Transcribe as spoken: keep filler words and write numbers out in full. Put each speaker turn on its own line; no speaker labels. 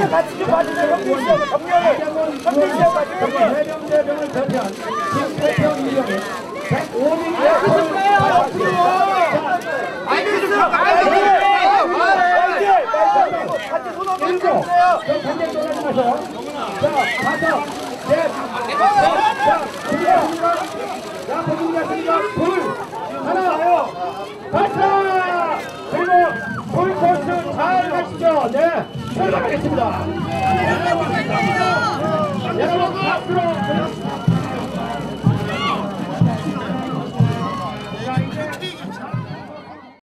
형제 같이 좀 봐주세요. 형제 시합 정렬을. 형제 시합 같이 정렬.
해병대병을 대표한 김태평 이경이 백오 명의
알겠습니다. 같이 손 한번
일곱, 저 반대 떠나지 마세요. 자, 다섯, 넷, 자, 준비하십니까? 자, 준비하십니까? 둘, 하나, 발사! 그리고 풀코스 잘 가시죠. 네, 출발하겠습니다.